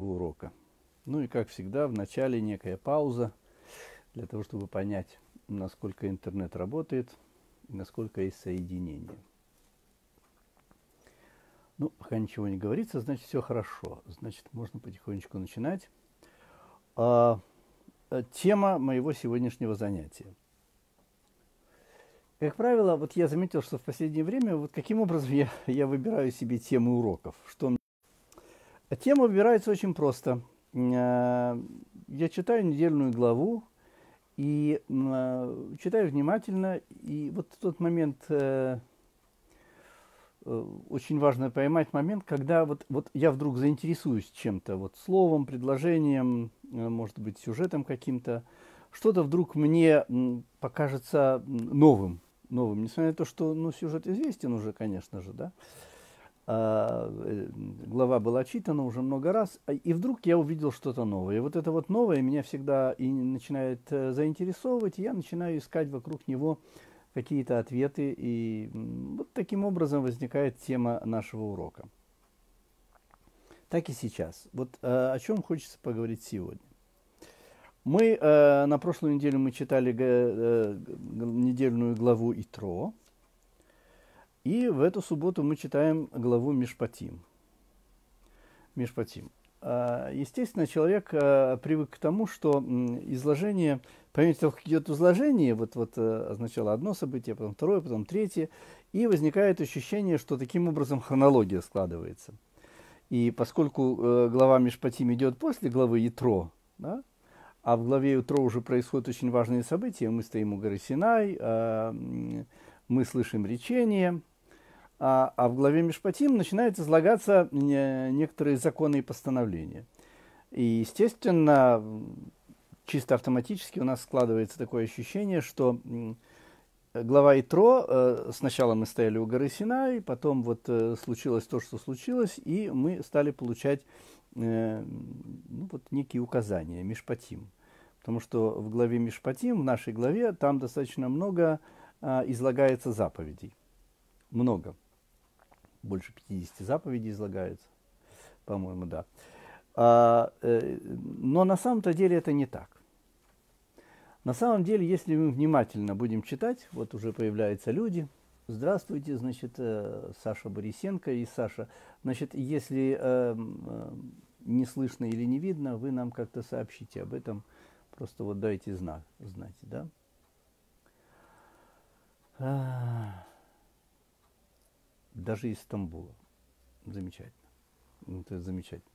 урока. Ну и как всегда, в начале некая пауза для того, чтобы понять, насколько интернет работает, насколько есть соединение. Ну, пока ничего не говорится, значит, все хорошо. Значит, можно потихонечку начинать. Тема моего сегодняшнего занятия. Как правило, вот я заметил, что в последнее время, вот каким образом я выбираю себе темы уроков. Тема выбирается очень просто. Я читаю недельную главу и читаю внимательно. И вот в тот момент, очень важно поймать момент, когда вот я вдруг заинтересуюсь чем-то, вот словом, предложением, может быть, сюжетом каким-то. Что-то вдруг мне покажется новым. Несмотря на то, что сюжет известен уже, конечно же, да. Глава была читана уже много раз, и вдруг я увидел что-то новое. И вот это вот новое меня всегда и начинает заинтересовывать, и я начинаю искать вокруг него какие-то ответы, и вот таким образом возникает тема нашего урока. Так и сейчас. Вот о чем хочется поговорить сегодня. Мы на прошлую неделю мы читали недельную главу Итро. И в эту субботу мы читаем главу Мишпатим. Естественно, человек привык к тому, что изложение, по мере того, как идет изложение, вот сначала одно событие, потом второе, потом третье, и возникает ощущение, что таким образом хронология складывается. И поскольку глава Мишпатим идет после главы Итро, да, а в главе Итро уже происходят очень важные события, мы стоим у горы Синай, мы слышим речение, а в главе Мишпатим начинают излагаться некоторые законы и постановления. И, естественно, чисто автоматически у нас складывается такое ощущение, что глава Итро, сначала мы стояли у горы Синай, потом случилось то, что случилось, и мы стали получать некие указания, Мишпатим. Потому что в главе Мишпатим, в нашей главе, там достаточно много излагается заповедей. Много. Больше 50 заповедей излагается, по-моему, да. Но на самом-то деле это не так. На самом деле, если мы внимательно будем читать, вот уже появляются люди. Здравствуйте, значит, Саша Борисенко и Саша. Значит, если не слышно или не видно, вы нам как-то сообщите об этом. Просто вот дайте знать, да. Даже из Стамбула. Замечательно. Это замечательно.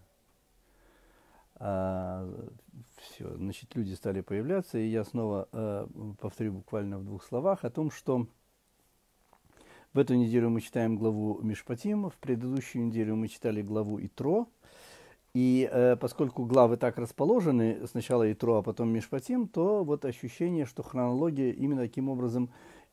Все, значит, люди стали появляться, и я снова повторю буквально в двух словах о том, что в эту неделю мы читаем главу Мишпатим, в предыдущую неделю мы читали главу Итро, и поскольку главы так расположены, сначала Итро, а потом Мишпатим, то вот ощущение, что хронология именно таким образом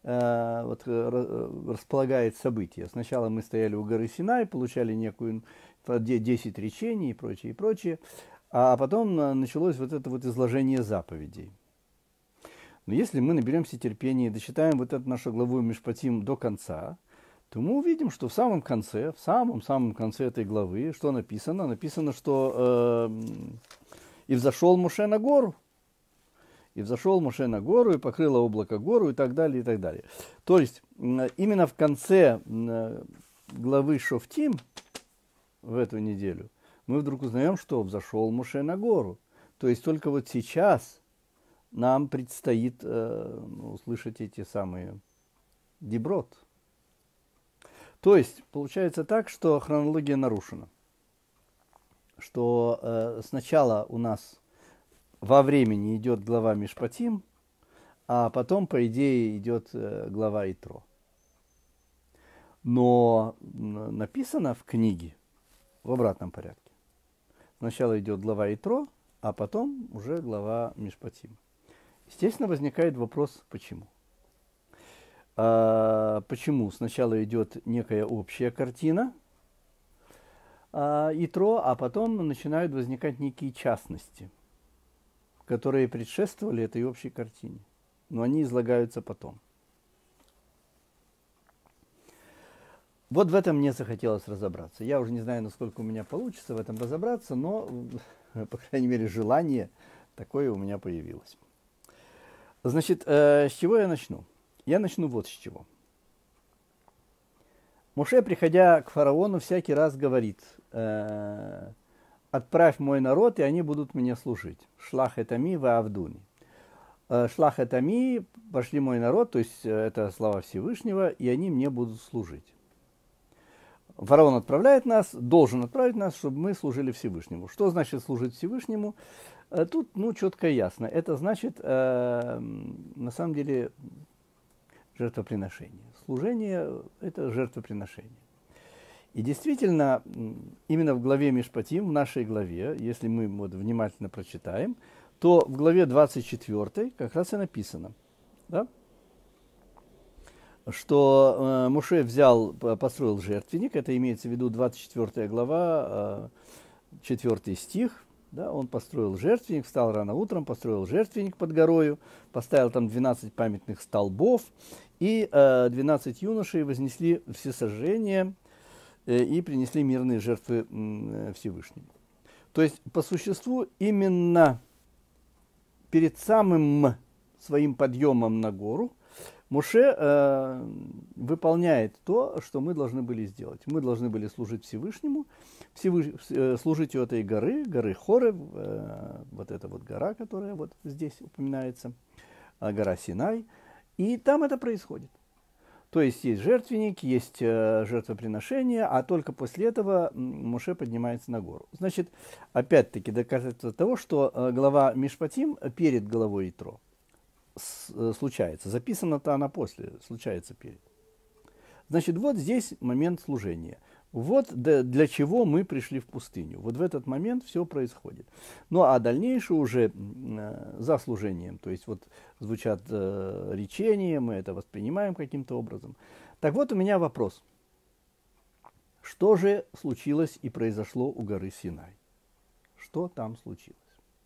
располагает события. Сначала мы стояли у горы Синай, получали некую 10 речений и прочее, и прочее, а потом началось вот это вот изложение заповедей. Но если мы наберемся терпения и дочитаем вот эту нашу главу Мишпатим до конца, то мы увидим, что в самом конце, в самом конце этой главы, что написано? Написано, что «И взошел Моше на гору». И взошел Моше на гору, и покрыло облако гору, и так далее, и так далее. То есть, именно в конце главы Шофтим, в эту неделю, мы вдруг узнаем, что взошел Моше на гору. То есть, только вот сейчас нам предстоит услышать эти самые диброт. То есть, получается так, что хронология нарушена. Что сначала у нас во времени идет глава Мишпатим, а потом, по идее, идет глава Итро. Но написано в книге в обратном порядке. Сначала идет глава Итро, а потом уже глава Мишпатим. Естественно, возникает вопрос, почему. Почему сначала идет некая общая картина Итро, а потом начинают возникать некие частности, которые предшествовали этой общей картине. Но они излагаются потом. Вот в этом мне захотелось разобраться. Я уже не знаю, насколько у меня получится в этом разобраться, но, по крайней мере, желание такое у меня появилось. Значит, с чего я начну? Я начну вот с чего. Моше, приходя к фараону, всякий раз говорит: «Отправь мой народ, и они будут мне служить. Шлах этами ва авдуни». Шлах этами, пошли мой народ, то есть это слова Всевышнего, и они мне будут служить. Фараон отправляет нас, должен отправить нас, чтобы мы служили Всевышнему. Что значит служить Всевышнему? Тут, четко и ясно. Это значит, на самом деле, жертвоприношение. Служение – это жертвоприношение. И действительно, именно в главе Мишпатим, в нашей главе, если мы вот внимательно прочитаем, то в главе 24 как раз и написано, да, что Моше построил жертвенник, это имеется в виду 24 глава, 4 стих, да, он построил жертвенник, встал рано утром, построил жертвенник под горою, поставил там 12 памятных столбов, и 12 юношей вознесли всесожжение и принесли мирные жертвы Всевышнему. То есть, по существу, именно перед самым своим подъемом на гору Моше выполняет то, что мы должны были сделать. Мы должны были служить Всевышнему, служить у этой горы Хорев, вот эта вот гора, которая вот здесь упоминается, гора Синай, и там это происходит. То есть есть жертвенник, есть жертвоприношение, а только после этого Моше поднимается на гору. Значит, опять-таки доказательство того, что глава Мишпатим перед главой Итро случается. Записано-то она после, случается перед. Значит, вот здесь момент служения. Вот для чего мы пришли в пустыню. Вот в этот момент все происходит. Ну, а дальнейшее уже за служением. То есть вот звучат речения, мы это воспринимаем каким-то образом. Так вот, у меня вопрос. Что же случилось и произошло у горы Синай? Что там случилось?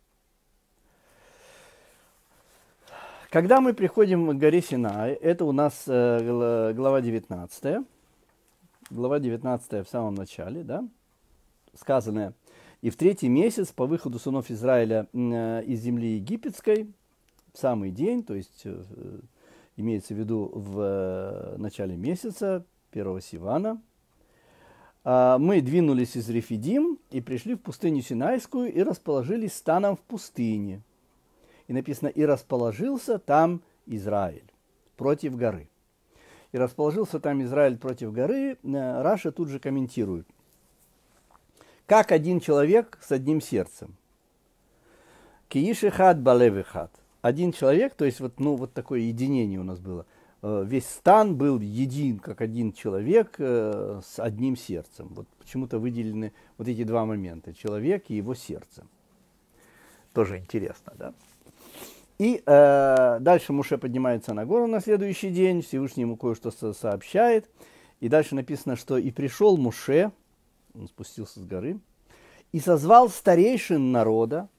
Когда мы приходим к горе Синай, это у нас глава 19. Глава 19 в самом начале, да, сказанное: «И в 3-й месяц по выходу сынов Израиля из земли египетской, в самый день», то есть имеется в виду в начале месяца, 1 Сивана, «мы двинулись из Рефидим и пришли в пустыню Синайскую и расположились станом в пустыне». И написано: «И расположился там Израиль против горы». И расположился там Израиль против горы. Раша тут же комментирует: как один человек с одним сердцем. Киишихат балевихат. Один человек, то есть вот такое единение у нас было. Весь стан был един, как один человек с одним сердцем. Вот почему-то выделены вот эти два момента: человек и его сердце. Тоже интересно, да? И дальше Моше поднимается на гору на следующий день, Всевышний ему кое-что сообщает. И дальше написано, что «и пришел Моше», он спустился с горы, «и созвал старейшин народа»,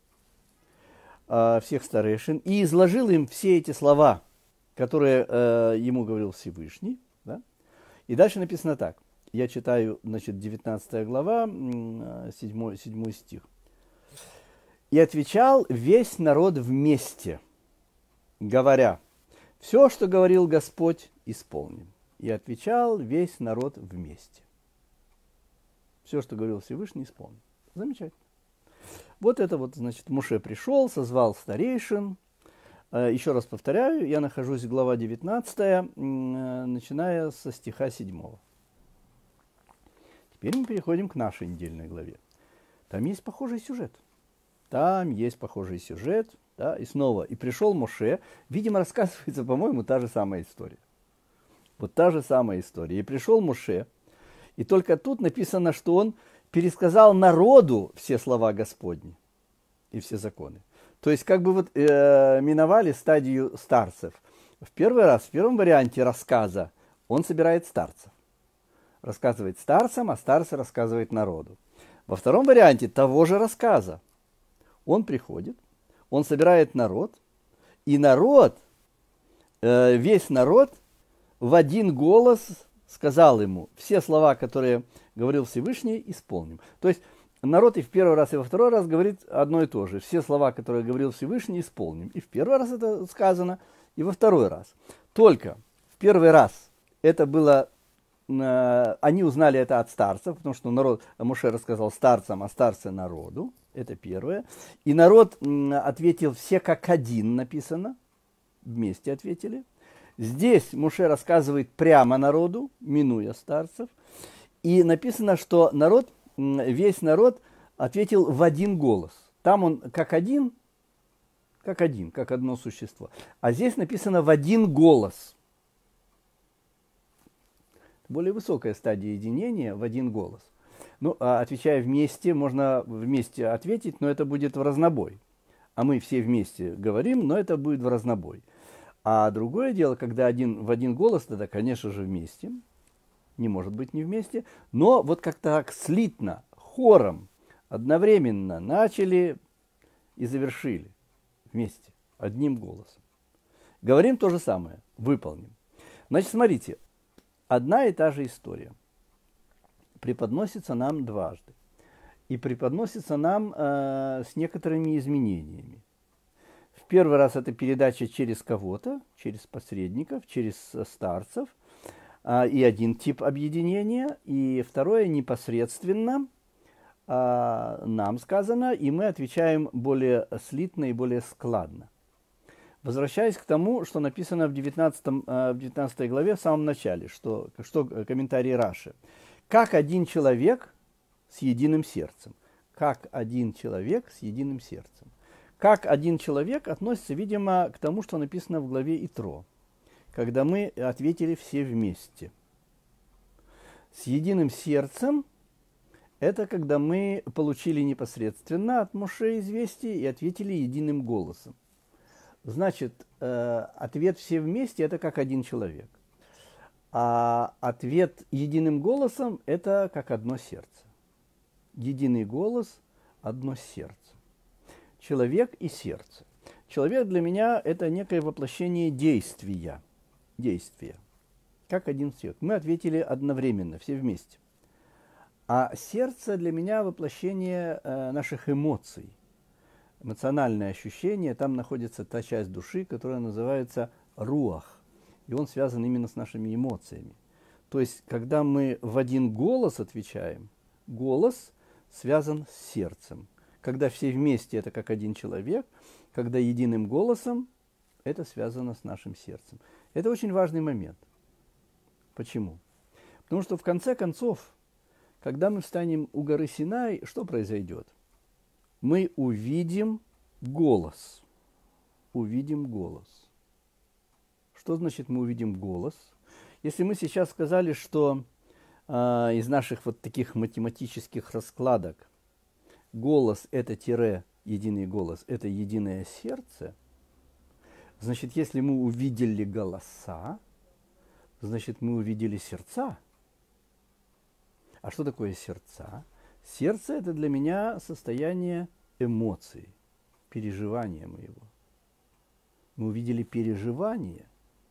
всех старейшин, и изложил им все эти слова, которые ему говорил Всевышний. Да? И дальше написано так. Я читаю, 19 глава, 7 стих. «И отвечал весь народ вместе, говоря: все, что говорил Господь, исполним». И отвечал весь народ вместе. Все, что говорил Всевышний, исполним. Замечательно. Вот это вот, значит, Моше пришел, созвал старейшин. Еще раз повторяю, я нахожусь в глава 19, начиная со стиха 7. Теперь мы переходим к нашей недельной главе. Там есть похожий сюжет. Да, и снова. «И пришел Моше», видимо, рассказывается, по-моему, та же самая история. Вот та же самая история. «И пришел Моше», и только тут написано, что он пересказал народу все слова Господни и все законы. То есть, как бы миновали стадию старцев. В первом варианте рассказа он собирает старцев. Рассказывает старцам, а старцы рассказывают народу. Во втором варианте того же рассказа он приходит, он собирает народ, и народ, весь народ в один голос сказал ему: все слова, которые говорил Всевышний, исполним. То есть народ и в первый раз, и во второй раз говорит одно и то же. Все слова, которые говорил Всевышний, исполним. И в первый раз это сказано, и во второй раз. Только в первый раз это было, они узнали это от старцев, потому что народ, Моше рассказал старцам, а старцы народу. Это первое. И народ ответил все как один, написано. Вместе ответили. Здесь Моше рассказывает прямо народу, минуя старцев. И написано, что народ, весь народ ответил в один голос. Там он как один, как одно существо. А здесь написано в один голос. Более высокая стадия единения в один голос. Ну, отвечая вместе, можно вместе ответить, но это будет в разнобой. А мы все вместе говорим, но это будет в разнобой. А другое дело, когда в один голос, тогда, конечно же, вместе. Не может быть не вместе. Но вот как-то так слитно, хором, одновременно начали и завершили вместе, одним голосом. Говорим то же самое, выполним. Значит, смотрите, одна и та же история преподносится нам дважды. И преподносится нам с некоторыми изменениями. В первый раз это передача через кого-то, через посредников, через старцев, и один тип объединения, и второе непосредственно нам сказано, и мы отвечаем более слитно и более складно. Возвращаясь к тому, что написано в 19 главе, в самом начале, что комментарий Раши. Как один человек с единым сердцем. Как один человек с единым сердцем. Как один человек относится, видимо, к тому, что написано в главе Итро, когда мы ответили все вместе. С единым сердцем – это когда мы получили непосредственно от Моше известие и ответили единым голосом. Значит, ответ все вместе – это как один человек. А ответ единым голосом – это как одно сердце. Единый голос – одно сердце. Человек и сердце. Человек для меня – это некое воплощение действия. Как один человек. Мы ответили одновременно, все вместе. А сердце для меня – воплощение наших эмоций. Эмоциональное ощущение. Там находится та часть души, которая называется руах. И он связан именно с нашими эмоциями. То есть, когда мы в один голос отвечаем, голос связан с сердцем. Когда все вместе, это как один человек. Когда единым голосом, это связано с нашим сердцем. Это очень важный момент. Почему? Потому что в конце концов, когда мы встанем у горы Синай, что произойдет? Мы увидим голос. Увидим голос. Что значит мы увидим голос? Если мы сейчас сказали, что из наших вот таких математических раскладок голос – это тире, единый голос – это единое сердце, значит, если мы увидели голоса, значит, мы увидели сердца. А что такое сердца? Сердце – это для меня состояние эмоций, переживания моего. Мы увидели переживания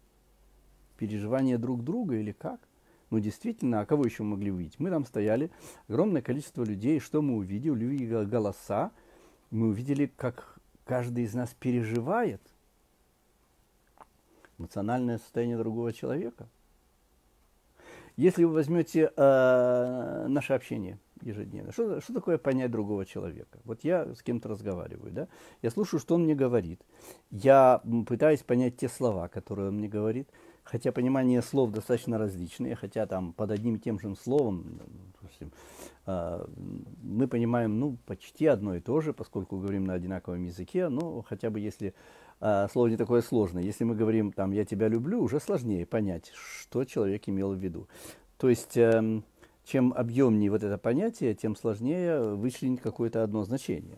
друг друга или как? Ну, действительно, а кого еще мы могли увидеть? Мы там стояли, огромное количество людей. Что мы увидели? Увидели голоса. Мы увидели, как каждый из нас переживает эмоциональное состояние другого человека. Если вы возьмете наше общение ежедневно, что такое понять другого человека? Вот я с кем-то разговариваю, да? Я слушаю, что он мне говорит. Я пытаюсь понять те слова, которые он мне говорит. Хотя понимание слов достаточно различные, хотя там под одним и тем же словом, допустим, мы понимаем, почти одно и то же, поскольку говорим на одинаковом языке, но хотя бы если слово не такое сложное. Если мы говорим там «я тебя люблю», уже сложнее понять, что человек имел в виду. То есть, чем объемнее вот это понятие, тем сложнее вычленить какое-то одно значение.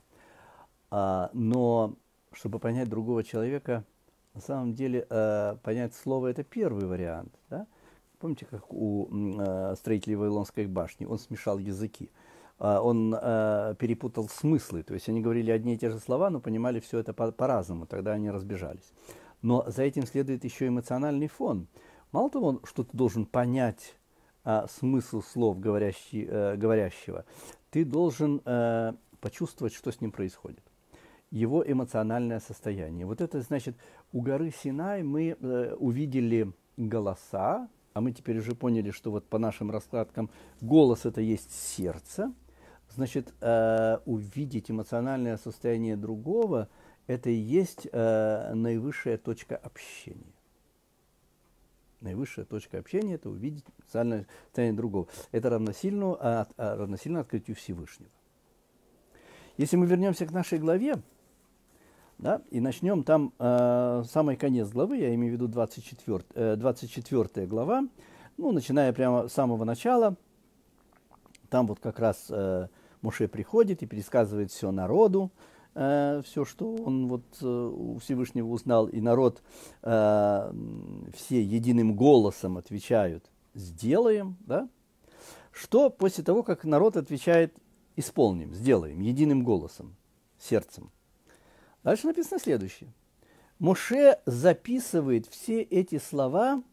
Но чтобы понять другого человека, на самом деле, понять слово – это первый вариант. Да? Помните, как у строителей Вавилонской башни? Он смешал языки. Он перепутал смыслы. То есть, они говорили одни и те же слова, но понимали все это по-разному. Тогда они разбежались. Но за этим следует еще эмоциональный фон. Мало того, что ты должен понять смысл слов говорящего, ты должен почувствовать, что с ним происходит. Его эмоциональное состояние. Вот это значит, у горы Синай мы увидели голоса, а мы теперь уже поняли, что вот по нашим раскладкам голос это есть сердце. Значит, увидеть эмоциональное состояние другого это и есть наивысшая точка общения. Наивысшая точка общения – это увидеть эмоциональное состояние другого. Это равносильно открытию Всевышнего. Если мы вернемся к нашей главе, да, и начнем там самый конец главы, я имею в виду 24 глава, ну, начиная прямо с самого начала, там вот как раз Моше приходит и пересказывает все народу, все, что он вот у Всевышнего узнал, и народ все единым голосом отвечают «сделаем», да? Что после того, как народ отвечает «исполним», «сделаем», единым голосом, сердцем. Дальше написано следующее. Моше записывает все эти слова,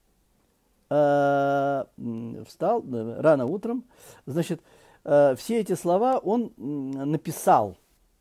встал рано утром, значит, все эти слова он написал.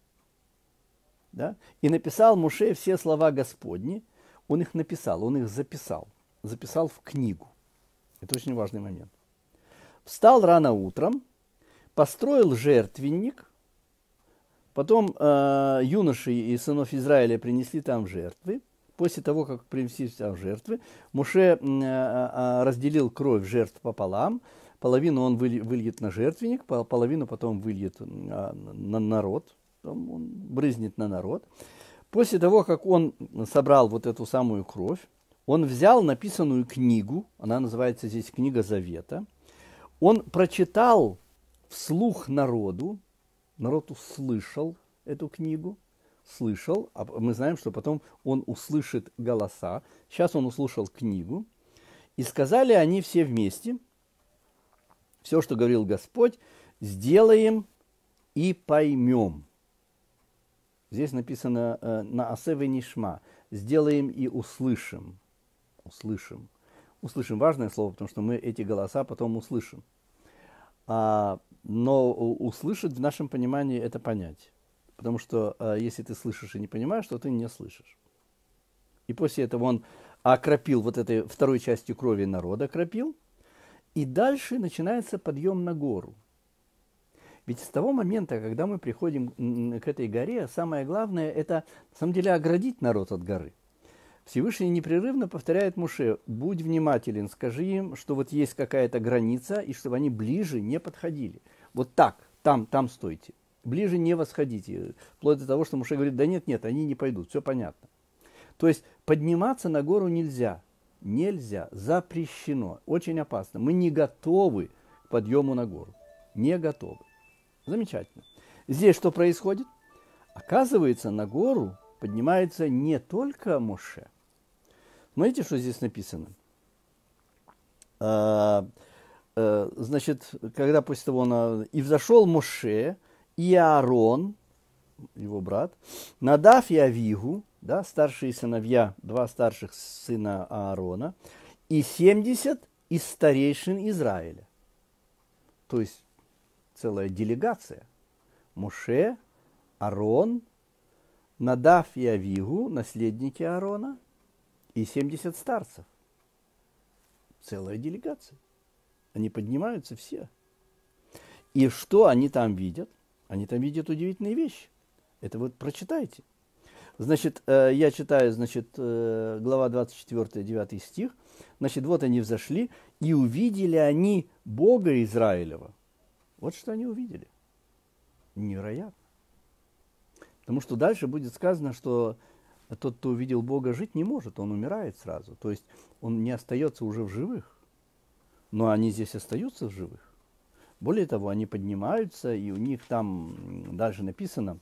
Да? И написал Моше все слова Господни, он их написал, он их записал в книгу. Это очень важный момент. Встал рано утром, построил жертвенник, потом юноши и сынов Израиля принесли там жертвы. После того, как принесли там жертвы, Моше разделил кровь жертв пополам, половину он выльет на жертвенник, половину потом выльет на народ. Он брызнет на народ. После того, как он собрал вот эту самую кровь, он взял написанную книгу, она называется здесь «Книга Завета», он прочитал вслух народу, народ услышал эту книгу, слышал, а мы знаем, что потом он услышит голоса, сейчас он услышал книгу, и сказали они все вместе, все, что говорил Господь, сделаем и поймем. Здесь написано на асеве нишма. Сделаем и услышим. Услышим. Услышим. Важное слово, потому что мы эти голоса потом услышим. Но услышать в нашем понимании это понять. Потому что если ты слышишь и не понимаешь, то ты не слышишь. И после этого он окропил вот этой второй частью крови народа, окропил. И дальше начинается подъем на гору. Ведь с того момента, когда мы приходим к этой горе, самое главное – это, на самом деле, оградить народ от горы. Всевышний непрерывно повторяет Моше: будь внимателен, скажи им, что вот есть какая-то граница, и чтобы они ближе не подходили. Вот так, там стойте. Ближе не восходите. Вплоть до того, что Моше говорит: да нет, они не пойдут, все понятно. То есть подниматься на гору нельзя. Нельзя, запрещено, очень опасно. Мы не готовы к подъему на гору. Не готовы. Замечательно. Здесь что происходит? Оказывается, на гору поднимается не только Моше. Смотрите, что здесь написано. Значит, когда после того и взошел Моше, и Аарон, его брат, Надав и Авигу, да, старшие сыновья, два старших сына Аарона, и 70 из старейшин Израиля. То есть целая делегация. Моше, Аарон, Надав и Авигу, наследники Аарона, и 70 старцев. Целая делегация. Они поднимаются все. И что они там видят? Они там видят удивительные вещи. Это вот прочитайте. Значит, я читаю, значит, глава 24, 9 стих. Значит, вот они взошли, и увидели они Бога Израилева. Вот что они увидели. Невероятно. Потому что дальше будет сказано, что тот, кто увидел Бога, жить не может, он умирает сразу. То есть он не остается уже в живых. Но они здесь остаются в живых. Более того, они поднимаются, и у них там даже написано,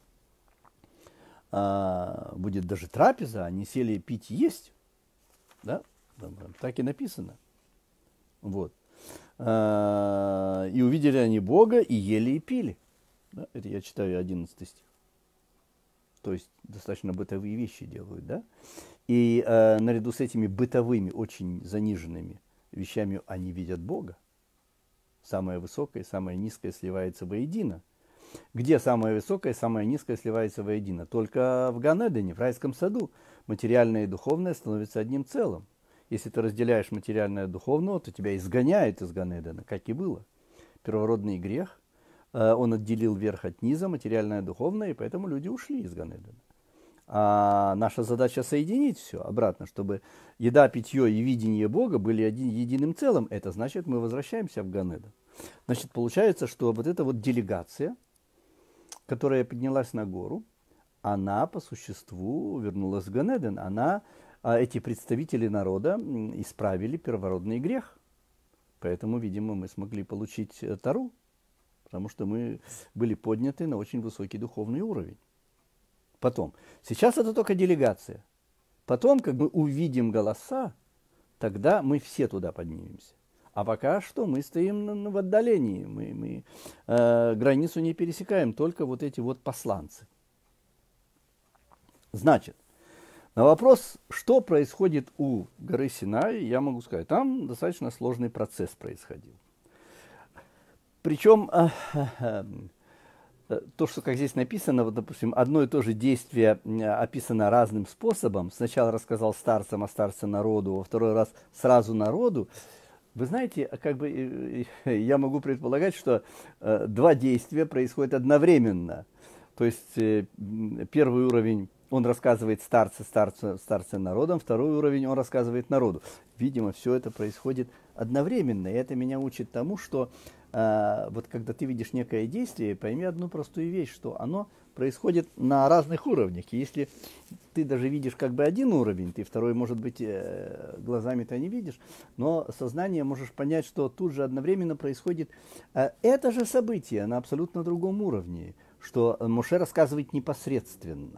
будет даже трапеза, они сели пить и есть. Да? Так и написано. Вот. И увидели они Бога, и ели, и пили. Да? Это я читаю 11 стих. То есть достаточно бытовые вещи делают. Да? И наряду с этими бытовыми, очень заниженными вещами они видят Бога. Самое высокое и самое низкое сливается воедино. Где самое высокое и самое низкое сливается воедино? Только в Ган-Эдене, в райском саду. Материальное и духовное становятся одним целым. Если ты разделяешь материальное от духовного, то тебя изгоняют из Ган-Эдена, как и было. Первородный грех, он отделил верх от низа, материальное и духовное, и поэтому люди ушли из Ган-Эдена. А наша задача соединить все обратно, чтобы еда, питье и видение Бога были единым целым. Это значит, мы возвращаемся в Ган-Эден. Значит, получается, что вот эта вот делегация, которая поднялась на гору, она по существу вернулась в Ган-Эден. Эти представители народа исправили первородный грех. Поэтому, видимо, мы смогли получить Тору, потому что мы были подняты на очень высокий духовный уровень. Потом. Сейчас это только делегация. Потом, как мы увидим голоса, тогда мы все туда поднимемся. А пока что мы стоим в отдалении. Мы границу не пересекаем, только вот эти вот посланцы. Значит, на вопрос, что происходит у горы Синай, я могу сказать, там достаточно сложный процесс происходил. Причем то, что, как здесь написано, вот, допустим, одно и то же действие описано разным способом. Сначала рассказал старцам, а старцы народу, во второй раз сразу народу. Вы знаете, как бы я могу предполагать, что два действия происходят одновременно. То есть первый уровень он рассказывает старцы народам, второй уровень он рассказывает народу. Видимо, все это происходит одновременно. И это меня учит тому, что вот когда ты видишь некое действие, пойми одну простую вещь, что оно происходит на разных уровнях. И если ты даже видишь как бы один уровень, ты второй, может быть, глазами-то не видишь, но сознание можешь понять, что тут же одновременно происходит это же событие на абсолютно другом уровне, что Моше рассказывает непосредственно.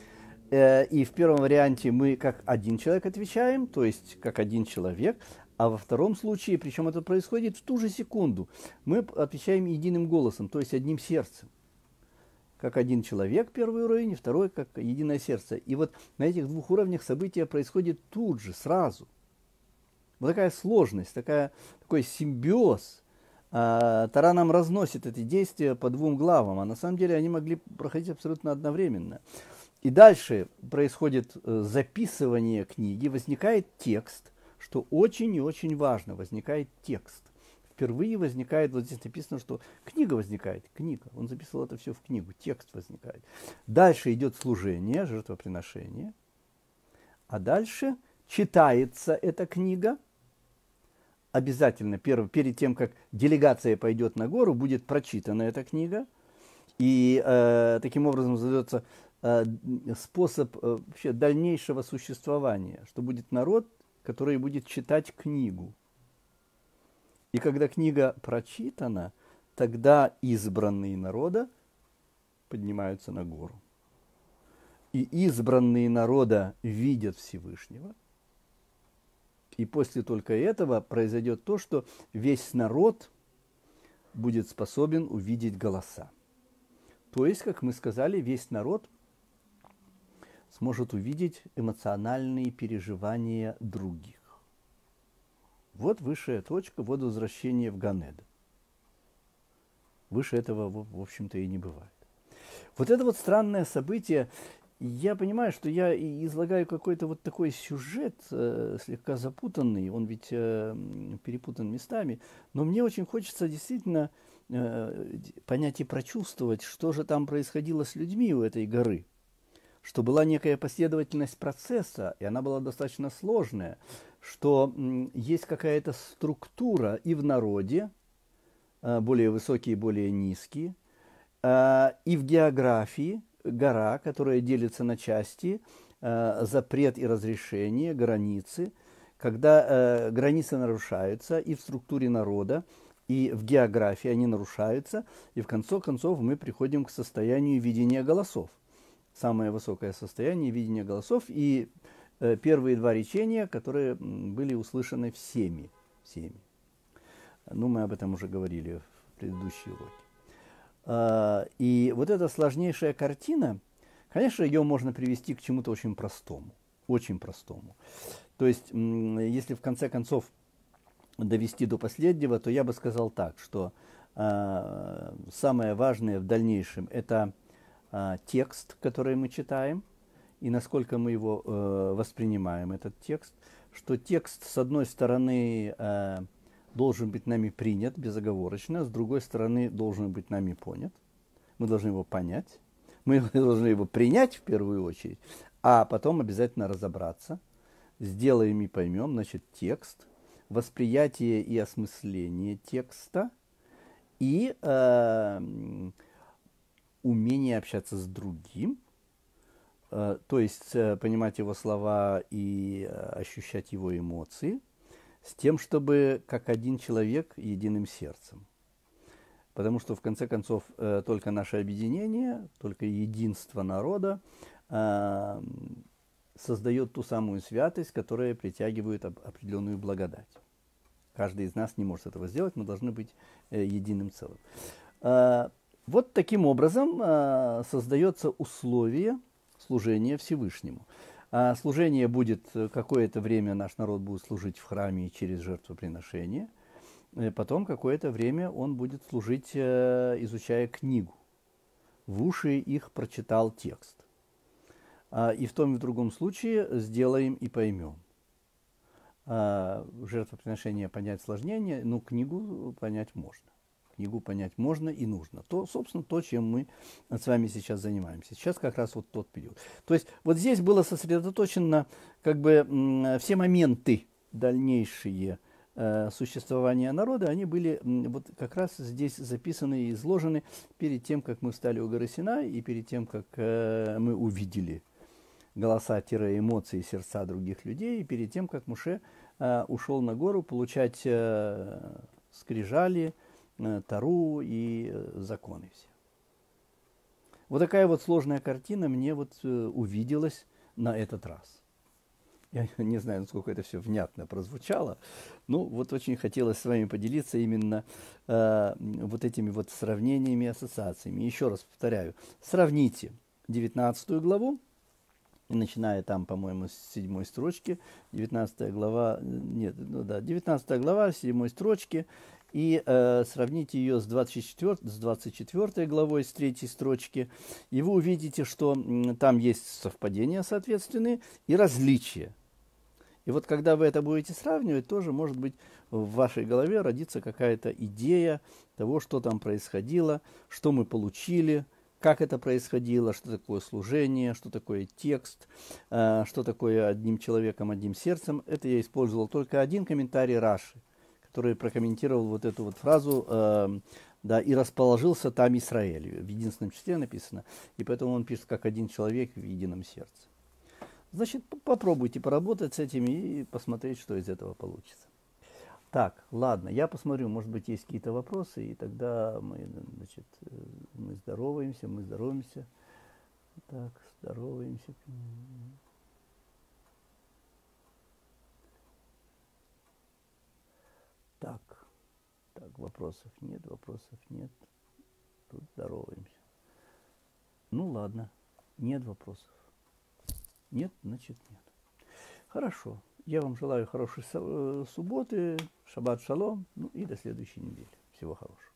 И в первом варианте мы как один человек отвечаем, то есть как один человек, а во втором случае, причем это происходит в ту же секунду, мы отвечаем единым голосом, то есть одним сердцем. Как один человек, первый уровень, и второй, как единое сердце. И вот на этих двух уровнях события происходят тут же, сразу. Вот такая сложность, такой симбиоз. Тора нам разносит эти действия по двум главам, а на самом деле они могли проходить абсолютно одновременно. И дальше происходит записывание книги, возникает текст, что очень и очень важно, возникает текст. Впервые возникает, вот здесь написано, что книга возникает, книга. Он записывал это все в книгу, текст возникает. Дальше идет служение, жертвоприношение. А дальше читается эта книга. Обязательно перед тем, как делегация пойдет на гору, будет прочитана эта книга. И таким образом задается способ вообще дальнейшего существования, что будет народ, который будет читать книгу. И когда книга прочитана, тогда избранные народа поднимаются на гору. И избранные народа видят Всевышнего. И после только этого произойдет то, что весь народ будет способен увидеть голоса. То есть, как мы сказали, весь народ сможет увидеть эмоциональные переживания других. Вот высшая точка, вот возвращение в Ган-Эден. Выше этого, в общем-то, и не бывает. Вот это вот странное событие, я понимаю, что я излагаю какой-то вот такой сюжет, слегка запутанный, он ведь перепутан местами, но мне очень хочется действительно понять и прочувствовать, что же там происходило с людьми у этой горы. Что была некая последовательность процесса, и она была достаточно сложная, что есть какая-то структура и в народе, более высокие, более низкие, и в географии, гора, которая делится на части, запрет и разрешение, границы, когда границы нарушаются и в структуре народа, и в географии они нарушаются, и в конце концов мы приходим к состоянию видения голосов. Самое высокое состояние видения голосов и первые два речения, которые были услышаны всеми. Ну, мы об этом уже говорили в предыдущие уроки. И вот эта сложнейшая картина, конечно, ее можно привести к чему-то очень простому. Очень простому. То есть, если в конце концов довести до последнего, то я бы сказал так, что самое важное в дальнейшем – это текст, который мы читаем, и насколько мы его воспринимаем, этот текст, что текст, с одной стороны, должен быть нами принят безоговорочно, с другой стороны, должен быть нами понят. Мы должны его понять, мы должны его принять в первую очередь, а потом обязательно разобраться, сделаем и поймем, значит, текст, восприятие и осмысление текста и умение общаться с другим, то есть понимать его слова и ощущать его эмоции, с тем, чтобы как один человек единым сердцем. Потому что, в конце концов, только наше объединение, только единство народа создает ту самую святость, которая притягивает определенную благодать. Каждый из нас не может этого сделать, мы должны быть единым целым. Вот таким образом создается условие служения Всевышнему. Служение будет какое-то время, наш народ будет служить в храме через жертвоприношение. Потом какое-то время он будет служить, изучая книгу. В уши их прочитал текст. И в том и в другом случае сделаем и поймем. Жертвоприношение понять сложнее, но книгу понять можно. Книгу понять можно и нужно. То, собственно, то, чем мы с вами сейчас занимаемся. Сейчас как раз вот тот период. То есть вот здесь было сосредоточено как бы все моменты дальнейшие существования народа, они были вот как раз здесь записаны и изложены перед тем, как мы встали у горы Синай и перед тем, как мы увидели голоса-эмоции сердца других людей, и перед тем, как Моше ушел на гору получать скрижали, Тору и законы все. Вот такая вот сложная картина мне вот увиделась на этот раз. Я не знаю, насколько это все внятно прозвучало, но вот очень хотелось с вами поделиться именно вот этими вот сравнениями и ассоциациями. Еще раз повторяю, сравните 19 главу, начиная там, по-моему, с 7 строчки, 19 глава, 19 глава, 7 строчки, и сравните ее с 24 главой, с 3 строчки, и вы увидите, что там есть совпадения соответственные и различия. И вот когда вы это будете сравнивать, тоже, может быть, в вашей голове родится какая-то идея того, что там происходило, что мы получили, как это происходило, что такое служение, что такое текст, что такое одним человеком, одним сердцем. Это я использовал только один комментарий Раши, который прокомментировал вот эту вот фразу, да, и расположился там Израиль. В единственном числе написано, и поэтому он пишет, как один человек в едином сердце. Значит, попробуйте поработать с этим и посмотреть, что из этого получится. Так, ладно, я посмотрю, может быть, есть какие-то вопросы, и тогда мы, значит, мы здороваемся. Так, здороваемся. Так, вопросов нет. Тут здороваемся. Ну, ладно, нет вопросов. Нет, значит нет. Хорошо. Я вам желаю хорошей субботы, шаббат шалом, ну и до следующей недели. Всего хорошего.